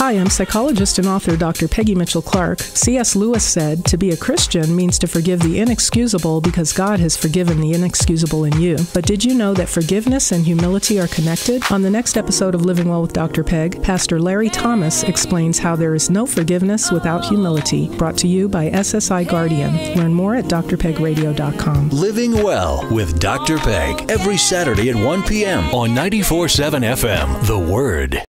Hi, I'm psychologist and author Dr. Peggy Mitchell-Clark. C.S. Lewis said, "To be a Christian means to forgive the inexcusable because God has forgiven the inexcusable in you." But did you know that forgiveness and humility are connected? On the next episode of Living Well with Dr. Peg, Pastor Larry Thomas explains how there is no forgiveness without humility. Brought to you by SSI Guardian. Learn more at drpegradio.com. Living Well with Dr. Peg, every Saturday at 1 p.m. on 94.7 FM. The Word.